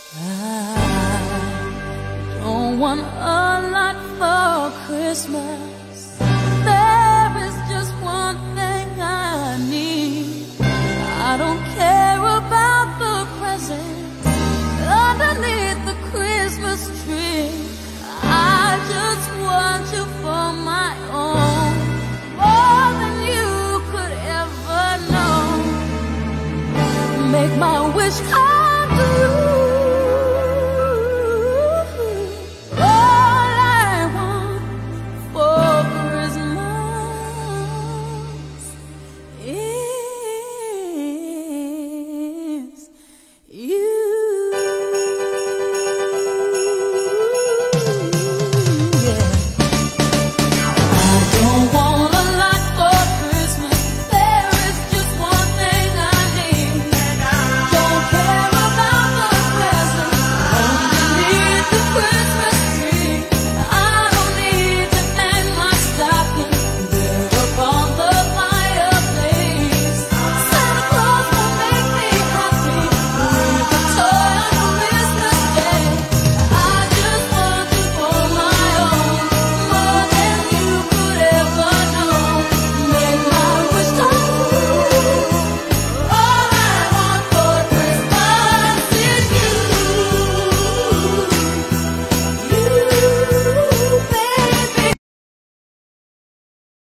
I don't want a lot for Christmas. There is just one thing I need. I don't care about the presents underneath the Christmas tree. I just want you for my own, more than you could ever know. Make my wish come